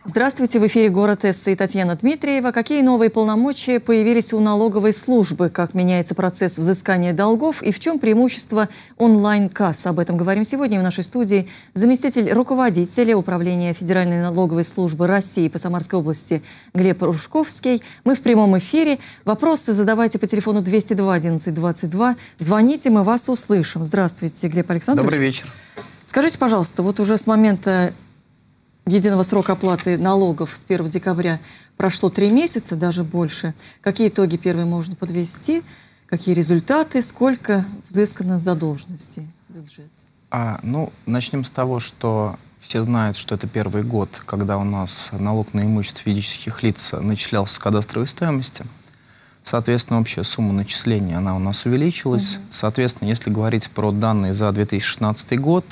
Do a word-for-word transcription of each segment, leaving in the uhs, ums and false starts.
Здравствуйте, в эфире «Город С» и Татьяна Дмитриева. Какие новые полномочия появились у налоговой службы? Как меняется процесс взыскания долгов? И в чем преимущество онлайн-касс? Об этом говорим сегодня в нашей студии заместитель руководителя Управления Федеральной налоговой службы России по Самарской области Глеб Рушковский. Мы в прямом эфире. Вопросы задавайте по телефону двести два одиннадцать двадцать два. Звоните, мы вас услышим. Здравствуйте, Глеб Александрович. Добрый вечер. Скажите, пожалуйста, вот уже с момента единого срока оплаты налогов с первого декабря прошло три месяца, даже больше. Какие итоги первые можно подвести? Какие результаты? Сколько взыскано задолженностей в бюджет? А, ну, начнем с того, что все знают, что это первый год, когда у нас налог на имущество физических лиц начислялся с кадастровой стоимости. Соответственно, общая сумма начисления, она у нас увеличилась. Угу. Соответственно, если говорить про данные за две тысячи шестнадцатый год,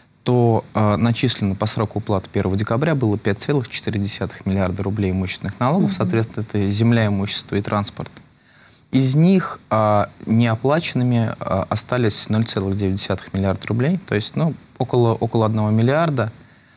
то э, начислено по сроку уплаты первого декабря было пять целых четыре десятых миллиарда рублей имущественных налогов. Mm-hmm. Соответственно, это земля, имущество и транспорт. Из них э, неоплаченными э, остались ноль целых девять десятых миллиарда рублей, то есть ну, около, около одного миллиарда.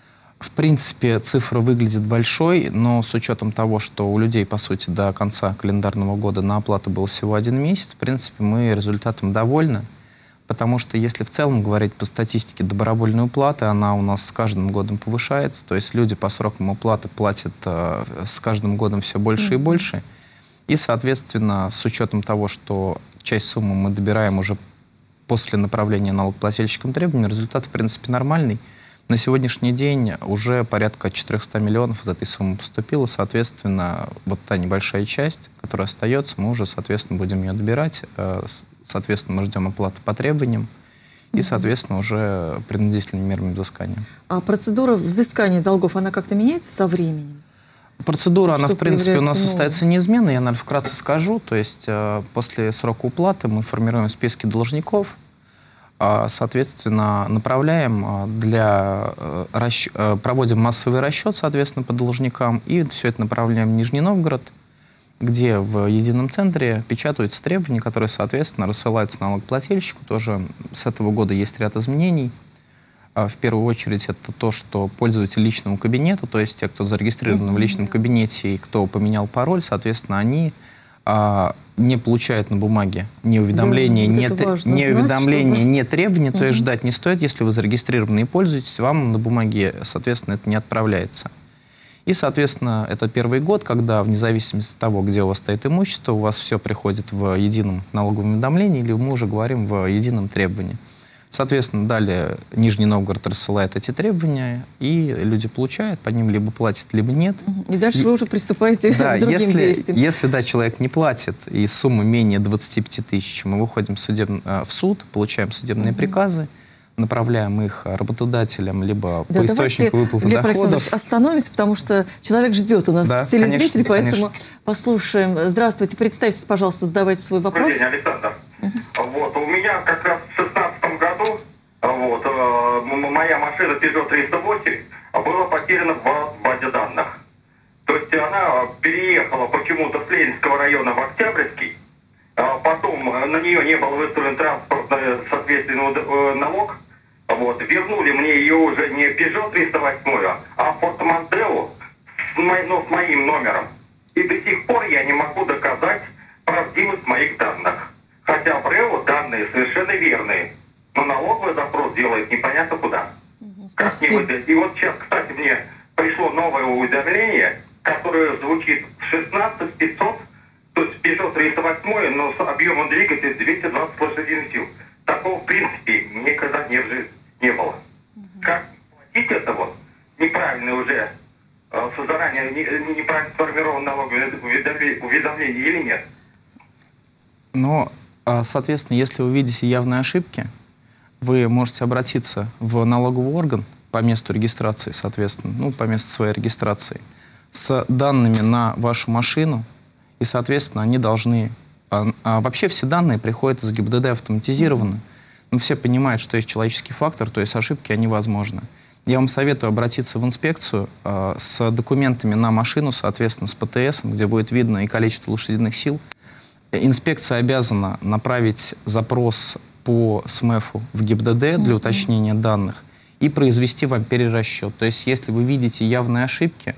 В принципе, цифра выглядит большой, но с учетом того, что у людей, по сути, до конца календарного года на оплату был всего один месяц, в принципе, мы результатом довольны. Потому что если в целом говорить по статистике добровольной уплаты, она у нас с каждым годом повышается. То есть люди по срокам уплаты платят э, с каждым годом все больше mm-hmm. и больше. И, соответственно, с учетом того, что часть суммы мы добираем уже после направления налогоплательщикам требований, результат, в принципе, нормальный. На сегодняшний день уже порядка четырёхсот миллионов из этой суммы поступило. Соответственно, вот та небольшая часть, которая остается, мы уже, соответственно, будем ее добирать. Э, Соответственно, мы ждем оплаты по требованиям и, соответственно, уже принудительными мерами взыскания. А процедура взыскания долгов, она как-то меняется со временем? Процедура, Что она, в принципе, у нас новым? остается неизменной. Я, наверное, вкратце скажу. То есть э, после срока уплаты мы формируем списки должников, э, соответственно, направляем для... Э, расч... э, проводим массовый расчет, соответственно, по должникам, и все это направляем в Нижний Новгород, где в едином центре печатаются требования, которые, соответственно, рассылаются налогоплательщику. Тоже с этого года есть ряд изменений. В первую очередь это то, что пользователи личного кабинета, то есть те, кто зарегистрирован mm-hmm. в личном кабинете и кто поменял пароль, соответственно, они а, не получают на бумаге ни уведомления, да, вот ни, ни, уведомления, чтобы... ни требования, mm-hmm. то есть ждать не стоит. Если вы зарегистрированы и пользуетесь, вам на бумаге, соответственно, это не отправляется. И, соответственно, это первый год, когда вне зависимости от того, где у вас стоит имущество, у вас все приходит в едином налоговом уведомлении, или мы уже говорим в едином требовании. Соответственно, далее Нижний Новгород рассылает эти требования, и люди получают, по ним либо платят, либо нет. И дальше и, вы уже приступаете да, к другим если, действиям. Если да, человек не платит, и сумма менее двадцати пяти тысяч, мы выходим в, судеб... в суд, получаем судебные mm-hmm. приказы, направляем их работодателям, либо да, по источнику выплаты доходов. Александрович, остановимся, потому что человек ждет у нас да, телезрители, поэтому конечно. Послушаем. Здравствуйте, представьтесь, пожалуйста, задавайте свой вопрос. Добрый день, Александр. Uh-huh. Вот, у меня как раз в шестнадцатом году вот, э, моя машина Peugeot триста восемь была потеряна в базе данных. То есть она переехала почему-то с Ленинского района в Октябрьский, а потом на нее не был выставлен транспортный соответственный налог. Вот, вернули мне ее уже не Peugeot триста восемь, а Ford Mondeo с, мо- ну, с моим номером. И до сих пор я не могу доказать правдивость моих данных. Хотя в РЭО данные совершенно верные. Но налоговый запрос делает непонятно куда. Угу, спасибо. И вот сейчас, кстати, мне пришло новое уведомление, которое звучит шестнадцать пятьсот, то есть Peugeot триста восемь, но с объемом двигателя двести двадцать лошадиных сил. Такого, в принципе, никогда не, не было. Угу. Как платить это вот? Неправильно уже, э, заранее не, неправильно сформировано налоговое уведомление или нет? Но, соответственно, если вы видите явные ошибки, вы можете обратиться в налоговый орган по месту регистрации, соответственно, ну, по месту своей регистрации, с данными на вашу машину, и, соответственно, они должны... А, а вообще все данные приходят из ГИБДД автоматизированно. Но все понимают, что есть человеческий фактор, то есть ошибки, они возможны. Я вам советую обратиться в инспекцию э, с документами на машину, соответственно, с ПТС, где будет видно и количество лошадиных сил. Инспекция обязана направить запрос по СМЭФу в ГИБДД для уточнения данных и произвести вам перерасчет. То есть, если вы видите явные ошибки,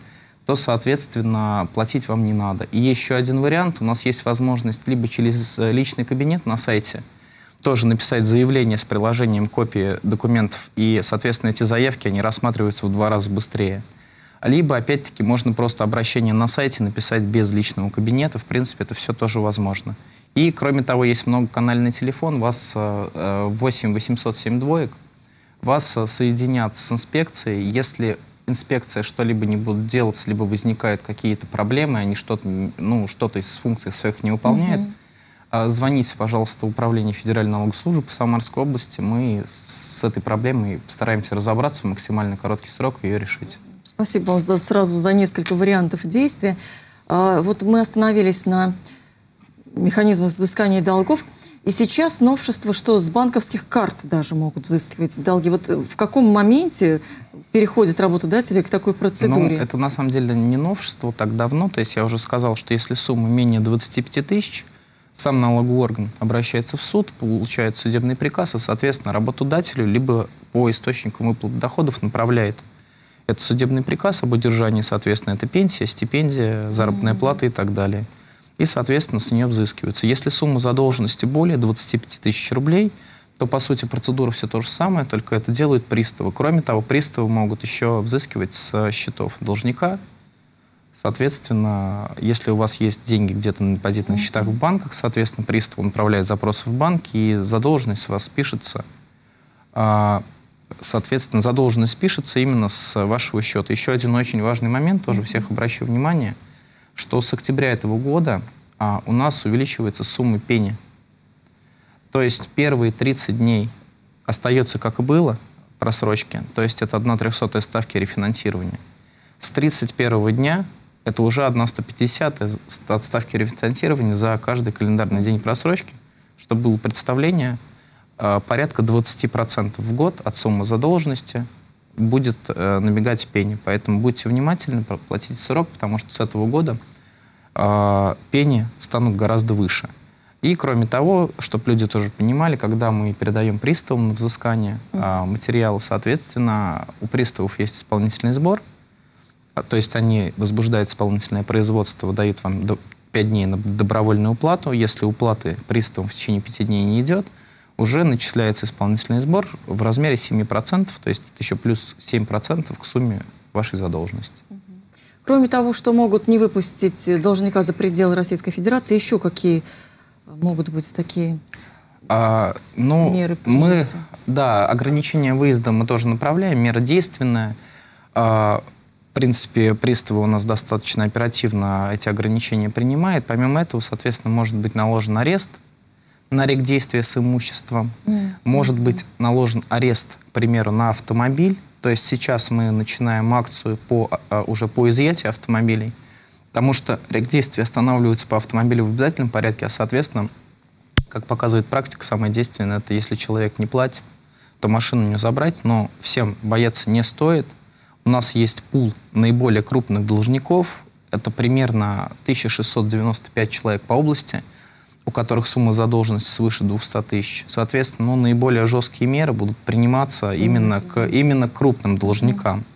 то, соответственно, платить вам не надо. И еще один вариант. У нас есть возможность либо через личный кабинет на сайте тоже написать заявление с приложением копии документов, и, соответственно, эти заявки, они рассматриваются в два раза быстрее. Либо, опять-таки, можно просто обращение на сайте написать без личного кабинета. В принципе, это все тоже возможно. И, кроме того, есть многоканальный телефон, вас восемь восемьсот семь двоек, вас соединят с инспекцией. Если инспекция что-либо не будет делать, либо возникают какие-то проблемы, они что-то, ну, что-то из функций своих не выполняют, mm-hmm. звоните, пожалуйста, в Управление Федеральной налоговой службы по Самарской области. Мы с этой проблемой постараемся разобраться в максимально короткий срок и ее решить. Спасибо вам за, сразу за несколько вариантов действия. А, вот мы остановились на механизмах взыскания долгов. И сейчас новшество, что с банковских карт даже могут взыскивать долги. Вот в каком моменте переходит работодатели к такой процедуре? Ну, это на самом деле не новшество так давно. То есть я уже сказал, что если сумма менее двадцати пяти тысяч, сам налоговый орган обращается в суд, получает судебный приказ, и, соответственно, работодателю либо по источникам выплат доходов направляет этот судебный приказ об удержании, соответственно, это пенсия, стипендия, заработная mm-hmm. плата и так далее. И, соответственно, с нее взыскиваются. Если сумма задолженности более двадцати пяти тысяч рублей, то, по сути, процедура все то же самое, только это делают приставы. Кроме того, приставы могут еще взыскивать с счетов должника. Соответственно, если у вас есть деньги где-то на депозитных mm-hmm. счетах в банках, соответственно, пристав направляет запросы в банк, и задолженность у вас спишется. Соответственно, задолженность пишется именно с вашего счета. Еще один очень важный момент, тоже всех обращу внимание, что с октября этого года а, у нас увеличивается сумма пени. То есть первые тридцать дней остается, как и было, просрочки, то есть это одна трехсотая ставки рефинансирования. С тридцать первого дня это уже одна сто пятидесятая от ставки рефинансирования за каждый календарный день просрочки, чтобы было представление, а, порядка двадцати процентов в год от суммы задолженности будет э, набегать пени. Поэтому будьте внимательны, платите срок, потому что с этого года э, пени станут гораздо выше. И кроме того, чтобы люди тоже понимали, когда мы передаем приставам на взыскание э, материалы, соответственно, у приставов есть исполнительный сбор, а, то есть они возбуждают исполнительное производство, выдают вам до, пять дней на добровольную уплату. Если уплаты приставам в течение пяти дней не идет, уже начисляется исполнительный сбор в размере семи процентов, то есть это еще плюс семь процентов к сумме вашей задолженности. Кроме того, что могут не выпустить должника за пределы Российской Федерации, еще какие могут быть такие а, ну, меры? Мы, да, ограничение выезда мы тоже направляем, мера действенная. А, в принципе, приставы у нас достаточно оперативно эти ограничения принимают. Помимо этого, соответственно, может быть наложен арест на рек действия с имуществом. Mm-hmm. Может быть наложен арест, к примеру, на автомобиль. То есть сейчас мы начинаем акцию по, а, уже по изъятию автомобилей, потому что рек действия останавливаются по автомобилю в обязательном порядке, а, соответственно, как показывает практика, самое действенное — это если человек не платит, то машину не забрать, но всем бояться не стоит. У нас есть пул наиболее крупных должников, это примерно тысяча шестьсот девяносто пять человек по области, у которых сумма задолженности свыше двухсот тысяч. Соответственно, ну, наиболее жесткие меры будут приниматься именно к, именно к крупным должникам.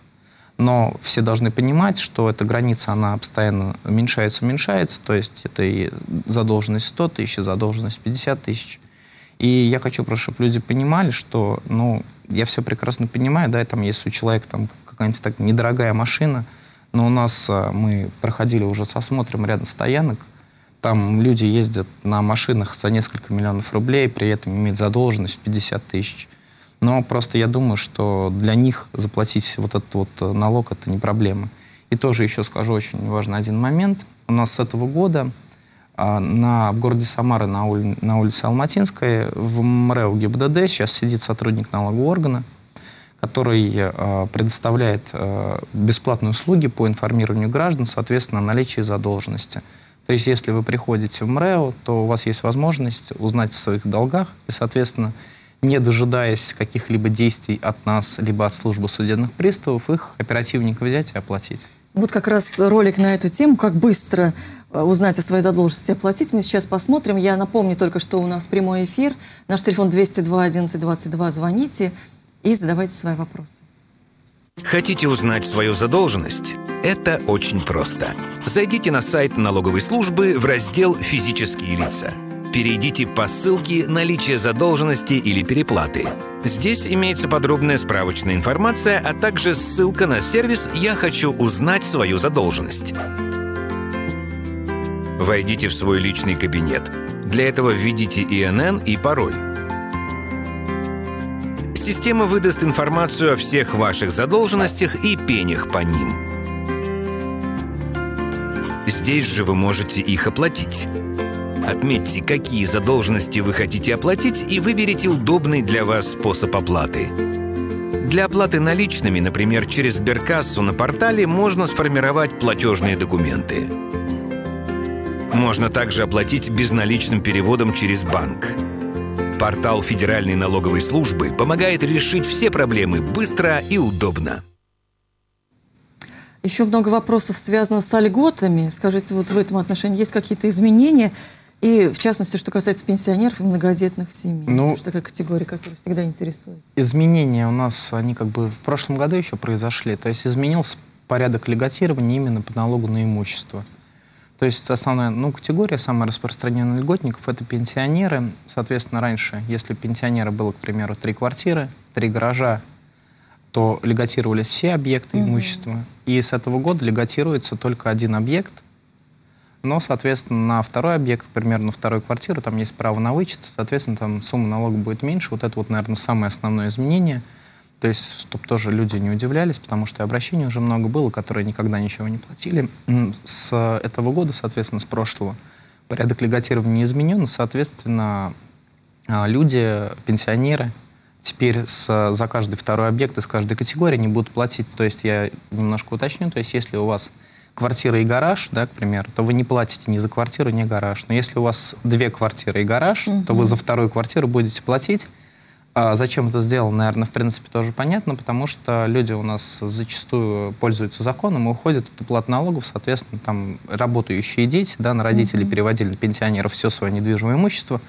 Но все должны понимать, что эта граница, она постоянно уменьшается, уменьшается. То есть это и задолженность сто тысяч, и задолженность пятьдесят тысяч. И я хочу просто, чтобы люди понимали, что, ну, я все прекрасно понимаю, да, там, если у человека там какая-нибудь так недорогая машина, но у нас мы проходили уже с осмотром ряда стоянок, там люди ездят на машинах за несколько миллионов рублей, при этом имеют задолженность в пятьдесят тысяч. Но просто я думаю, что для них заплатить вот этот вот налог — это не проблема. И тоже еще скажу очень важный один момент. У нас с этого года а, на, в городе Самара на, ули, на улице Алматинской в МРЭО ГИБДД сейчас сидит сотрудник налогового органа, который а, предоставляет а, бесплатные услуги по информированию граждан, соответственно, о наличии задолженности. То есть, если вы приходите в МРЭО, то у вас есть возможность узнать о своих долгах и, соответственно, не дожидаясь каких-либо действий от нас, либо от службы судебных приставов, их оперативненько взять и оплатить. Вот как раз ролик на эту тему, как быстро узнать о своей задолженности и оплатить, мы сейчас посмотрим. Я напомню только, что у нас прямой эфир. Наш телефон двести два одиннадцать двадцать два. Звоните и задавайте свои вопросы. Хотите узнать свою задолженность? Это очень просто. Зайдите на сайт налоговой службы в раздел «Физические лица». Перейдите по ссылке «Наличие задолженности или переплаты». Здесь имеется подробная справочная информация, а также ссылка на сервис «Я хочу узнать свою задолженность». Войдите в свой личный кабинет. Для этого введите И Эн Эн и пароль. Система выдаст информацию о всех ваших задолженностях и пенях по ним. Здесь же вы можете их оплатить. Отметьте, какие задолженности вы хотите оплатить, и выберите удобный для вас способ оплаты. Для оплаты наличными, например, через Сберкассу на портале, можно сформировать платежные документы. Можно также оплатить безналичным переводом через банк. Портал Федеральной налоговой службы помогает решить все проблемы быстро и удобно. Еще много вопросов связано с льготами. Скажите, вот в этом отношении есть какие-то изменения? И, в частности, что касается пенсионеров и многодетных семей. Ну, это такая категория, которая всегда интересует. Изменения у нас, они как бы в прошлом году еще произошли. То есть изменился порядок льготирования именно по налогу на имущество. То есть основная ну, категория, самая распространенная льготников, это пенсионеры. Соответственно, раньше, если у пенсионера было, к примеру, три квартиры, три гаража, то льготировались все объекты имущества. Угу. И с этого года льготируется только один объект. Но, соответственно, на второй объект, примерно на вторую квартиру, там есть право на вычет, соответственно, там сумма налога будет меньше. Вот это вот, наверное, самое основное изменение. То есть, чтобы тоже люди не удивлялись, потому что обращений уже много было, которые никогда ничего не платили. С этого года, соответственно, с прошлого, порядок льготирования не изменен. Соответственно, люди, пенсионеры, теперь с, за каждый второй объект из каждой категории не будут платить. То есть, я немножко уточню, то есть, если у вас квартира и гараж, да, к примеру, то вы не платите ни за квартиру, ни гараж. Но если у вас две квартиры и гараж, угу. то вы за вторую квартиру будете платить. А зачем это сделано, наверное, в принципе, тоже понятно, потому что люди у нас зачастую пользуются законом и уходят от уплаты налогов, соответственно, там работающие дети, да, на родителей угу. переводили на пенсионеров все свое недвижимое имущество.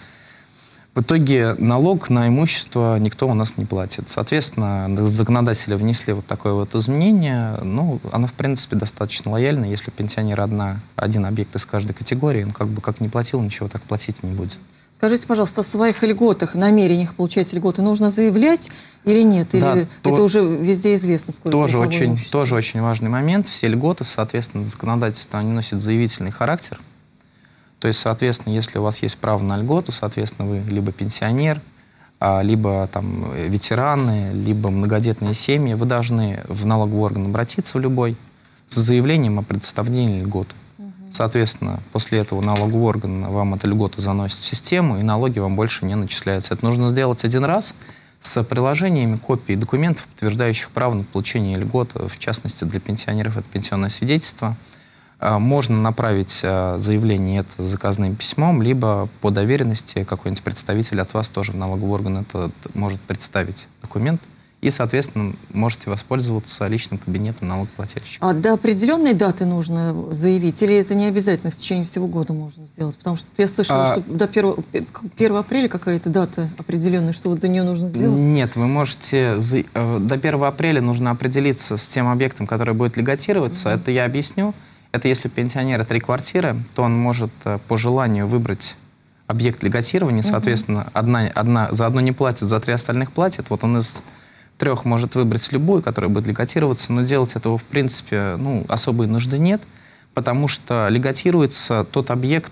В итоге налог на имущество никто у нас не платит. Соответственно, законодатели внесли вот такое вот изменение. Ну, оно, в принципе, достаточно лояльно. Если пенсионер одна, один объект из каждой категории, он как бы как не платил, ничего так платить не будет. Скажите, пожалуйста, о своих льготах, намерениях получать льготы нужно заявлять или нет? Или да, это то, уже везде известно? Сколько тоже, очень, тоже очень важный момент. Все льготы, соответственно, законодательство, они носят заявительный характер. То есть, соответственно, если у вас есть право на льготу, соответственно, вы либо пенсионер, либо там ветераны, либо многодетные семьи, вы должны в налоговый орган обратиться в любой с заявлением о предоставлении льготы. Угу. Соответственно, после этого налоговый орган вам эту льготу заносит в систему, и налоги вам больше не начисляются. Это нужно сделать один раз с приложениями копий документов, подтверждающих право на получение льгот, в частности, для пенсионеров это пенсионное свидетельство. Можно направить заявление это заказным письмом, либо по доверенности какой-нибудь представитель от вас тоже в налоговый орган это может представить документ. И, соответственно, можете воспользоваться личным кабинетом налогоплательщика. А до определенной даты нужно заявить? Или это не обязательно в течение всего года можно сделать? Потому что я слышала, а... что до первого апреля какая-то дата определенная, что вот до нее нужно сделать? Нет, вы можете... До первого апреля нужно определиться с тем объектом, который будет льготироваться. Mm-hmm. Это я объясню. Это если у пенсионера три квартиры, то он может по желанию выбрать объект льготирования. Uh-huh. Соответственно, одна, одна, за одну не платит, за три остальных платит. Вот он из трех может выбрать любую, которая будет льготироваться, но делать этого, в принципе, ну, особой нужды нет, потому что льготируется тот объект,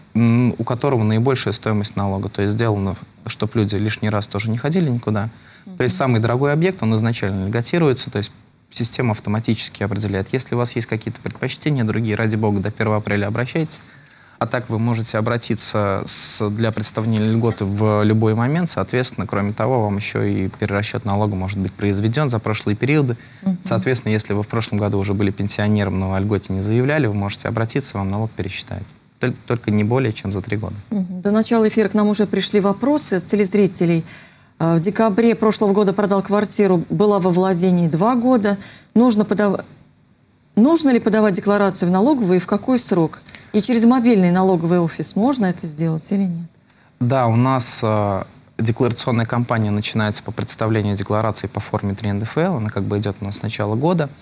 у которого наибольшая стоимость налога. То есть сделано, чтобы люди лишний раз тоже не ходили никуда. Uh-huh. То есть самый дорогой объект, он изначально льготируется, то есть система автоматически определяет. Если у вас есть какие-то предпочтения другие, ради бога, до первого апреля обращайтесь. А так вы можете обратиться с, для представления льготы в любой момент. Соответственно, кроме того, вам еще и перерасчет налога может быть произведен за прошлые периоды. Uh-huh. Соответственно, если вы в прошлом году уже были пенсионером, но о льготе не заявляли, вы можете обратиться, вам налог пересчитают. Только не более чем за три года. Uh-huh. До начала эфира к нам уже пришли вопросы от телезрителей. В декабре прошлого года продал квартиру, была во владении два года. Нужно, подав... Нужно ли подавать декларацию в налоговую и в какой срок? И через мобильный налоговый офис можно это сделать или нет? Да, у нас э, декларационная кампания начинается по представлению декларации по форме три эн дэ эф эл. Она как бы идет у нас с начала года.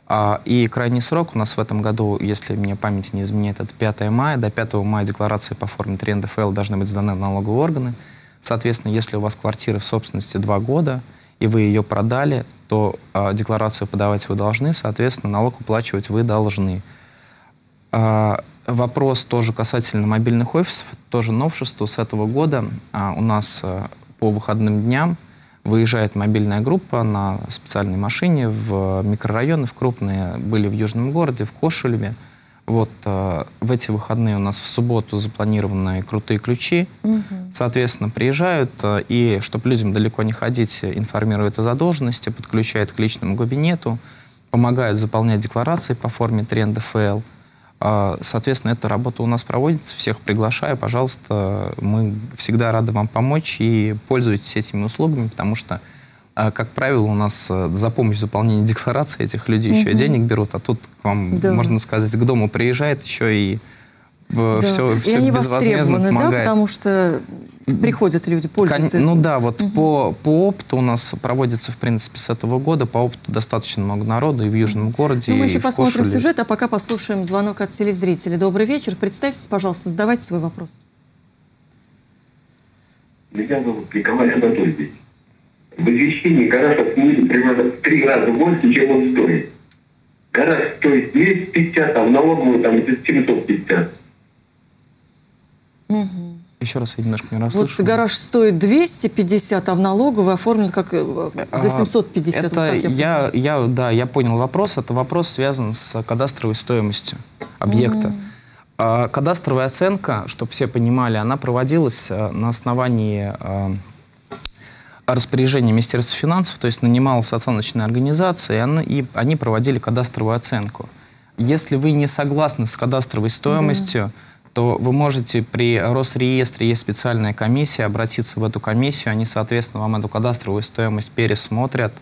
И крайний срок у нас в этом году, если мне память не изменяет, это пятое мая. До пятого мая декларации по форме три эн дэ эф эл должны быть сданы в налоговые органы. Соответственно, если у вас квартира в собственности два года, и вы ее продали, то э, декларацию подавать вы должны, соответственно, налог уплачивать вы должны. Э, вопрос тоже касательно мобильных офисов, тоже новшество с этого года. Э, у нас э, по выходным дням выезжает мобильная группа на специальной машине в микрорайоны, в крупные, были в Южном городе, в Кошелеве. Вот э, в эти выходные у нас в субботу запланированы крутые ключи. Угу. Соответственно, приезжают э, и, чтобы людям далеко не ходить, информируют о задолженности, подключают к личному кабинету, помогают заполнять декларации по форме три эн дэ эф эл. Э, соответственно, эта работа у нас проводится. Всех приглашаю, пожалуйста. Мы всегда рады вам помочь и пользуйтесь этими услугами, потому что, как правило, у нас за помощь в заполнении декларации этих людей еще и денег берут, а тут к вам, да. можно сказать, к дому приезжает еще и да. все, все и они безвозмездно помогает. Да, потому что приходят люди, пользуются. Кон... Ну да, вот угу. по, по опыту у нас проводится, в принципе, с этого года, по опыту достаточно много народу и в Южном городе, ну, мы и еще в посмотрим Кошеле. Сюжет, а пока послушаем звонок от телезрителя. Добрый вечер, представьтесь, пожалуйста, задавайте свой вопрос. Меня зовут Николай Анатольевич. В извещении гараж оценили примерно в три раза больше, чем он стоит. Гараж стоит двести пятьдесят, а в налоговую там семьсот пятьдесят. Угу. Еще раз я немножко не расслышал. Вот гараж стоит двести пятьдесят, а в налоговую оформлен как за семьсот пятьдесят. Это вот так я, я, я, да, я понял вопрос. Это вопрос связан с кадастровой стоимостью объекта. Угу. А, кадастровая оценка, чтобы все понимали, она проводилась на основании а, распоряжения Министерства финансов, то есть нанималась оценочная организация, и, она, и они проводили кадастровую оценку. Если вы не согласны с кадастровой стоимостью, да. то вы можете при Росреестре, есть специальная комиссия, обратиться в эту комиссию, они, соответственно, вам эту кадастровую стоимость пересмотрят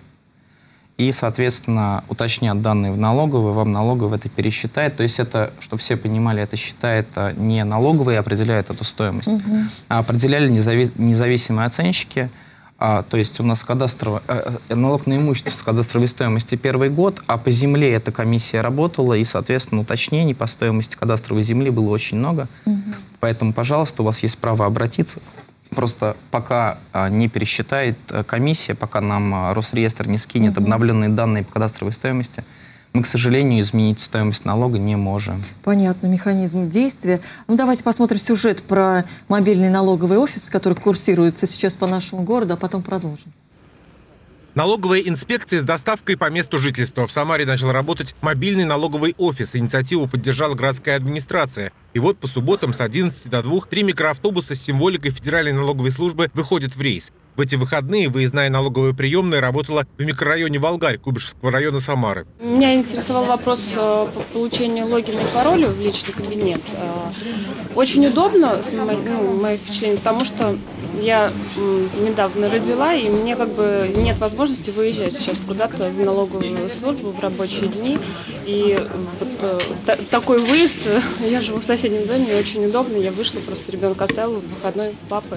и, соответственно, уточнят данные в налоговой, вам налоговая это пересчитает. То есть это, чтобы все понимали, это считает не налоговые, определяют эту стоимость, угу. а определяли незави независимые оценщики. А, то есть у нас кадастрово, э, налог на имущество с кадастровой стоимости первый год, а по земле эта комиссия работала, и, соответственно, уточнений по стоимости кадастровой земли было очень много. Угу. Поэтому, пожалуйста, у вас есть право обратиться. Просто пока а, не пересчитает а, комиссия, пока нам а, Росреестр не скинет угу. обновленные данные по кадастровой стоимости, мы, к сожалению, изменить стоимость налога не можем. Понятно, механизм действия. Ну, давайте посмотрим сюжет про мобильный налоговый офис, который курсируется сейчас по нашему городу, а потом продолжим. Налоговая инспекция с доставкой по месту жительства. В Самаре начал работать мобильный налоговый офис. Инициативу поддержала городская администрация. И вот по субботам с одиннадцати до двух три микроавтобуса с символикой Федеральной налоговой службы выходят в рейс. В эти выходные выездная налоговая приемная работала в микрорайоне Волгарь Куйбышевского района Самары. Меня интересовал вопрос по получению логина и пароля в личный кабинет. Очень удобно, ну, мое впечатление, потому что я недавно родила, и мне как бы нет возможности выезжать сейчас куда-то в налоговую службу в рабочие дни. И вот такой выезд, я живу в соседнем доме, очень удобно. Я вышла, просто ребенка оставила в выходной папа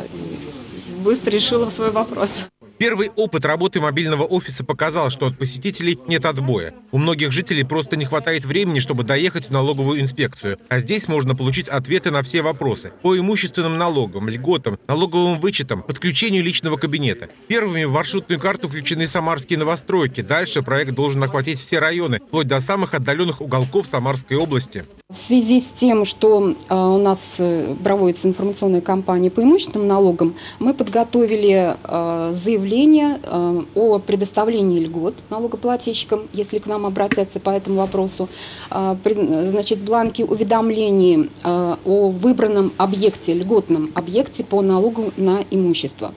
и быстро решила свой вопрос. Первый опыт работы мобильного офиса показал, что от посетителей нет отбоя. У многих жителей просто не хватает времени, чтобы доехать в налоговую инспекцию. А здесь можно получить ответы на все вопросы по имущественным налогам, льготам, налоговым вычетам, подключению личного кабинета. Первыми в маршрутную карту включены самарские новостройки. Дальше проект должен охватить все районы, вплоть до самых отдаленных уголков Самарской области. В связи с тем, что э, у нас проводится информационная кампания по имущественным налогам, мы подготовили э, заявление э, о предоставлении льгот налогоплательщикам, если к нам обратятся по этому вопросу. Э, при, значит, бланки уведомлений э, о выбранном объекте, льготном объекте по налогу на имущество.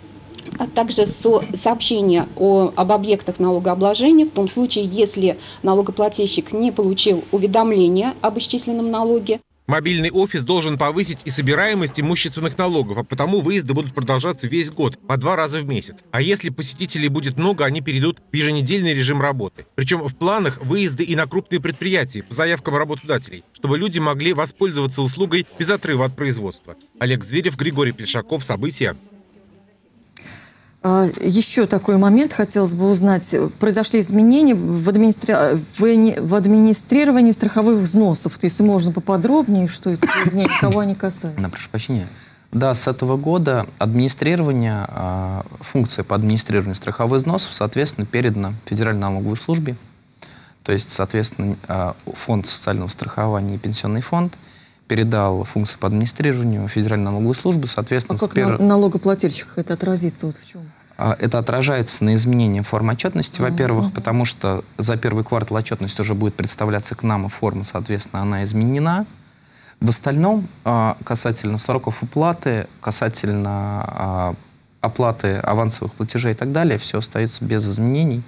А также со сообщение о, об объектах налогообложения в том случае, если налогоплательщик не получил уведомления об исчисленном налоге. Мобильный офис должен повысить и собираемость имущественных налогов, а потому выезды будут продолжаться весь год, по два раза в месяц. А если посетителей будет много, они перейдут в еженедельный режим работы. Причем в планах выезды и на крупные предприятия по заявкам работодателей, чтобы люди могли воспользоваться услугой без отрыва от производства. Олег Зверев, Григорий Плешаков. События. Еще такой момент хотелось бы узнать. Произошли изменения в, администри... в администрировании страховых взносов. Если можно поподробнее, что это изменения, кого они касаются? Да, прошу прощения. Да, с этого года администрирование, функция по администрированию страховых взносов, соответственно, передана Федеральной налоговой службе. То есть, соответственно, фонд социального страхования и пенсионный фонд передал функцию по администрированию Федеральной налоговой службы, соответственно... А как пер... на налогоплательщиках это отразится? Вот в чем? Это отражается на изменении формы отчетности, А, во-первых, угу. потому что за первый квартал отчетность уже будет представляться к нам, и форма, соответственно, она изменена. В остальном, касательно сроков уплаты, касательно оплаты авансовых платежей и так далее, все остается без изменений.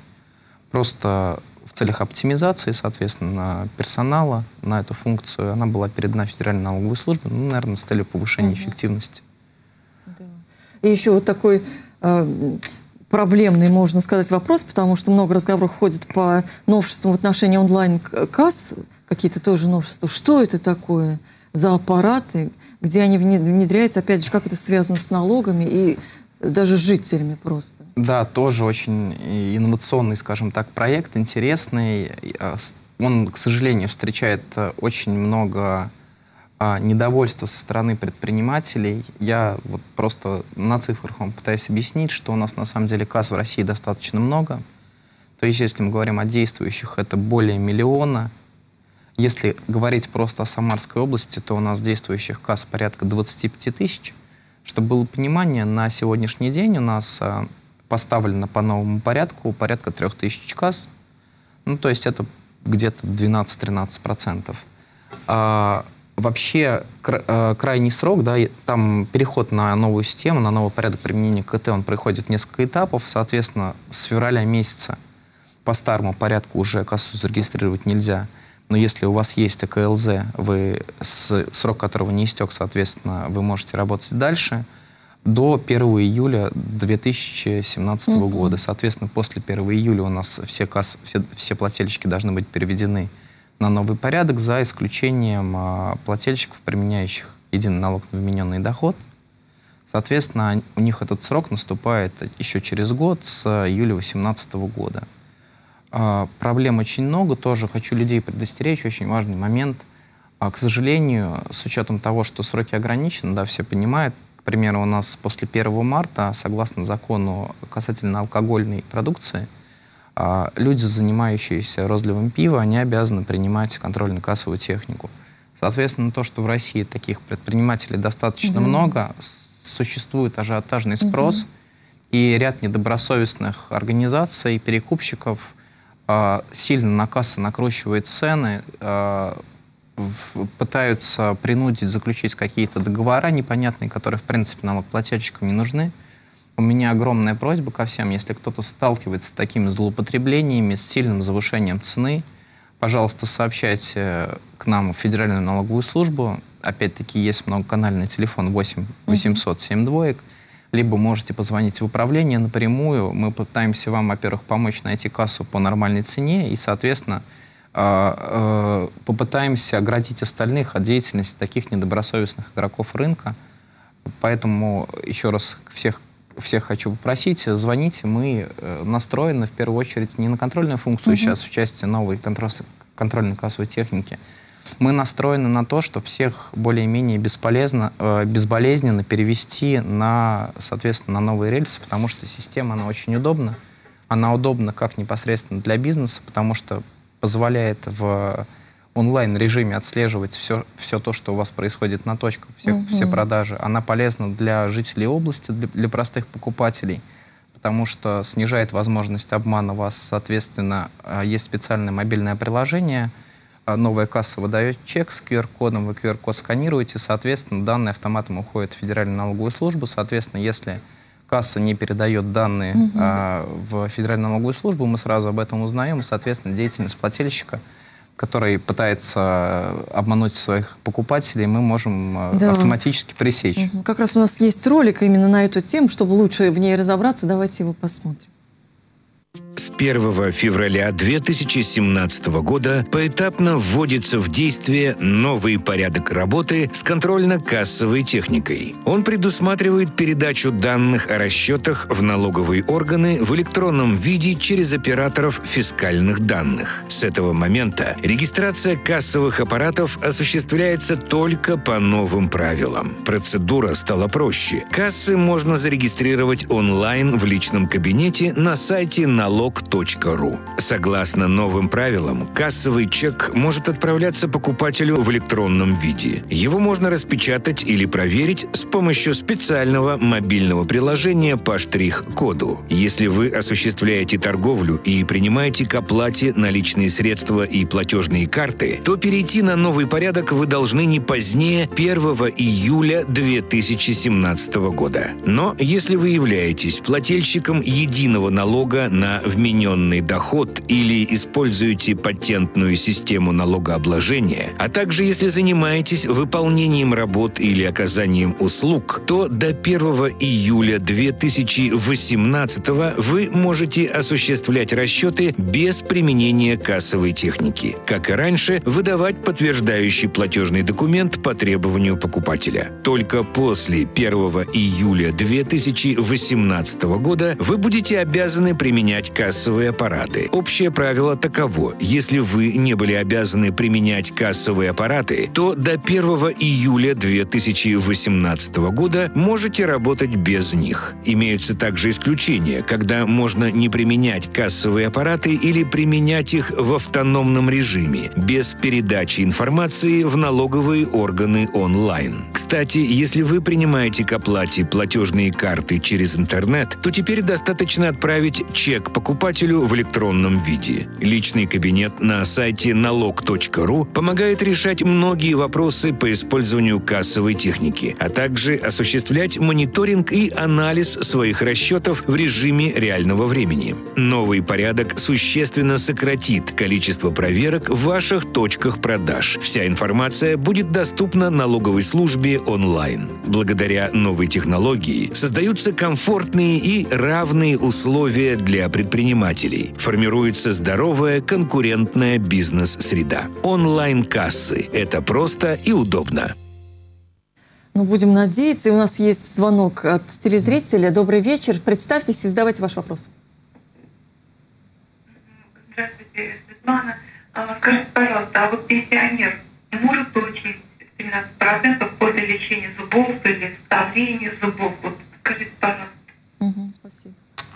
Просто в целях оптимизации, соответственно, персонала на эту функцию она была передана Федеральной налоговой службе, ну, наверное, с целью повышения угу. эффективности. Да. И еще вот такой э, проблемный, можно сказать, вопрос, потому что много разговоров ходит по новшествам в отношении онлайн-касс, какие-то тоже новшества. Что это такое за аппараты, где они внедряются, опять же, как это связано с налогами и даже с жителями просто? Да, тоже очень инновационный, скажем так, проект, интересный. Он, к сожалению, встречает очень много недовольства со стороны предпринимателей. Я вот просто на цифрах вам пытаюсь объяснить, что у нас на самом деле касс в России достаточно много. То есть, если мы говорим о действующих, это более миллиона. Если говорить просто о Самарской области, то у нас действующих касс порядка двадцати пяти тысяч. Чтобы было понимание, на сегодняшний день у нас а, поставлено по новому порядку порядка трех тысяч касс. Ну, то есть это где-то двенадцать-тринадцать процентов. А, вообще, кра а, крайний срок, да, там переход на новую систему, на новый порядок применения КТ, он проходит несколько этапов. Соответственно, с февраля месяца по старому порядку уже кассу зарегистрировать нельзя. Но если у вас есть АКЛЗ, вы, с, срок которого не истек, соответственно, вы можете работать дальше до первого июля две тысячи семнадцатого mm-hmm. года. Соответственно, после первого июля у нас все, касс, все, все плательщики должны быть переведены на новый порядок, за исключением а, плательщиков, применяющих единый налог на вмененный доход. Соответственно, у них этот срок наступает еще через год, с июля две тысячи восемнадцатого года. Uh, проблем очень много, тоже хочу людей предостеречь, очень важный момент. Uh, к сожалению, с учетом того, что сроки ограничены, да, все понимают, к примеру, у нас после первого марта, согласно закону касательно алкогольной продукции, uh, люди, занимающиеся розливом пива, они обязаны принимать контрольно-кассовую технику. Соответственно, то, что в России таких предпринимателей достаточно mm-hmm. много, существует ажиотажный спрос, mm-hmm. и ряд недобросовестных организаций, перекупщиков сильно на кассы накручивают цены, пытаются принудить заключить какие-то договора непонятные, которые, в принципе, налогоплательщикам не нужны. У меня огромная просьба ко всем, если кто-то сталкивается с такими злоупотреблениями, с сильным завышением цены, пожалуйста, сообщайте к нам в Федеральную налоговую службу. Опять-таки, есть многоканальный телефон восемь восемьсот семь двоек. Либо можете позвонить в управление напрямую. Мы пытаемся вам, во-первых, помочь найти кассу по нормальной цене и, соответственно, попытаемся оградить остальных от деятельности таких недобросовестных игроков рынка. Поэтому еще раз всех, всех хочу попросить, звоните. Мы настроены в первую очередь не на контрольную функцию, mm-hmm. сейчас в части новой контрольной кассовой техники. Мы настроены на то, чтобы всех более-менее бесполезно, э, безболезненно перевести на, соответственно, на новые рельсы, потому что система, она очень удобна. Она удобна как непосредственно для бизнеса, потому что позволяет в онлайн-режиме отслеживать все, все то, что у вас происходит на точках, все, угу. все продажи. Она полезна для жителей области, для, для простых покупателей, потому что снижает возможность обмана вас. Соответственно, есть специальное мобильное приложение. Новая касса выдает чек с ку эр кодом, вы ку эр код сканируете, соответственно, данные автоматом уходят в Федеральную налоговую службу. Соответственно, если касса не передает данные угу. а, в Федеральную налоговую службу, мы сразу об этом узнаем, и, соответственно, деятельность плательщика, который пытается обмануть своих покупателей, мы можем да. автоматически пресечь. Угу. Как раз у нас есть ролик именно на эту тему, чтобы лучше в ней разобраться. Давайте его посмотрим. С первого февраля две тысячи семнадцатого года поэтапно вводится в действие новый порядок работы с контрольно-кассовой техникой. Он предусматривает передачу данных о расчетах в налоговые органы в электронном виде через операторов фискальных данных. С этого момента регистрация кассовых аппаратов осуществляется только по новым правилам. Процедура стала проще. Кассы можно зарегистрировать онлайн в личном кабинете на сайте налог точка ру. Согласно новым правилам, кассовый чек может отправляться покупателю в электронном виде. Его можно распечатать или проверить с помощью специального мобильного приложения по штрих-коду. Если вы осуществляете торговлю и принимаете к оплате наличные средства и платежные карты, то перейти на новый порядок вы должны не позднее первого июля две тысячи семнадцатого года. Но если вы являетесь плательщиком единого налога на вмененный доход или используете патентную систему налогообложения, а также если занимаетесь выполнением работ или оказанием услуг, то до первого июля две тысячи восемнадцатого вы можете осуществлять расчеты без применения кассовой техники. Как и раньше, выдавать подтверждающий платежный документ по требованию покупателя. Только после первого июля две тысячи восемнадцатого года вы будете обязаны применять кассовые аппараты. Общее правило таково: если вы не были обязаны применять кассовые аппараты, то до первого июля две тысячи восемнадцатого года можете работать без них. Имеются также исключения, когда можно не применять кассовые аппараты или применять их в автономном режиме, без передачи информации в налоговые органы онлайн. Кстати, если вы принимаете к оплате платежные карты через интернет, то теперь достаточно отправить чек покупателю в электронном виде. Личный кабинет на сайте налог точка ру помогает решать многие вопросы по использованию кассовой техники, а также осуществлять мониторинг и анализ своих расчетов в режиме реального времени. Новый порядок существенно сократит количество проверок в ваших точках продаж. Вся информация будет доступна налоговой службе онлайн. Благодаря новой технологии создаются комфортные и равные условия для предпринимателей. Формируется здоровая конкурентная бизнес-среда. Онлайн-кассы – это просто и удобно. Ну, будем надеяться. И у нас есть звонок от телезрителя. Добрый вечер. Представьтесь и задавайте ваш вопрос. Здравствуйте, Светлана. Скажите, пожалуйста, а вот пенсионер не может получить тринадцать процентов после лечения зубов или вставления зубов? Вот скажите, пожалуйста. Угу, спасибо.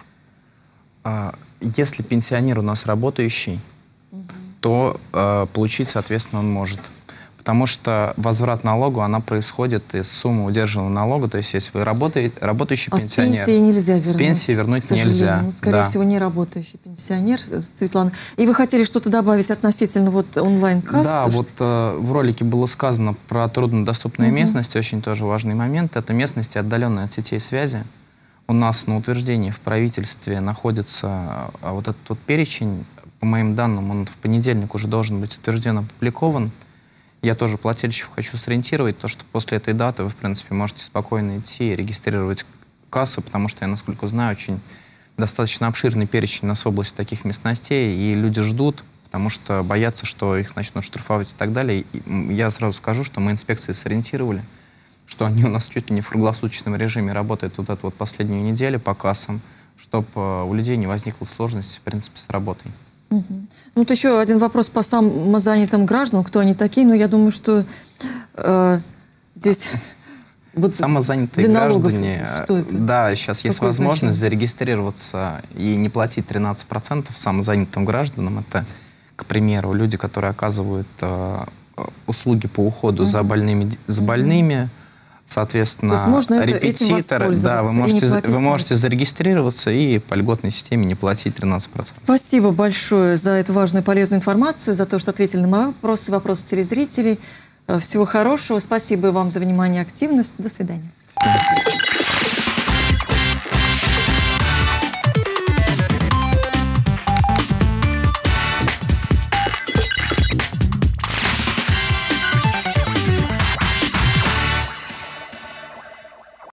Если пенсионер у нас работающий, угу. то э, получить, соответственно, он может. Потому что возврат налогу, она происходит из суммы удержанного налога. То есть, если вы работаете, работающий а пенсионер... с пенсии нельзя вернуть. С пенсии вернуть нельзя. Ну, скорее да. всего, не работающий пенсионер, Светлана. И вы хотели что-то добавить относительно вот онлайн-кассы? Да, вот э, в ролике было сказано про труднодоступные угу. местности. Очень тоже важный момент. Это местности, отдаленные от сетей связи. У нас на утверждении в правительстве находится вот этот вот перечень. По моим данным, он в понедельник уже должен быть утвержден, опубликован. Я тоже плательщиков хочу сориентировать, то, что после этой даты вы, в принципе, можете спокойно идти и регистрировать кассы, потому что я, насколько знаю, очень достаточно обширный перечень у нас в области таких местностей, и люди ждут, потому что боятся, что их начнут штрафовать и так далее. И я сразу скажу, что мы инспекции сориентировали, что они у нас чуть ли не в круглосуточном режиме работают вот эту вот последнюю неделю по кассам, чтобы у людей не возникло сложности, в принципе, с работой. Угу. Ну, вот еще один вопрос по самозанятым гражданам. Кто они такие? Ну, я думаю, что э, здесь... Самозанятые граждане, да, сейчас есть возможность зарегистрироваться и не платить тринадцать процентов самозанятым гражданам. Это, к примеру, люди, которые оказывают э, услуги по уходу угу. за больными, за больными. Соответственно, репетитор, да, вы можете, вы можете зарегистрироваться и по льготной системе не платить тринадцать процентов. Спасибо большое за эту важную и полезную информацию, за то, что ответили на мои вопросы, вопросы телезрителей. Всего хорошего. Спасибо вам за внимание и активность. До свидания. До свидания.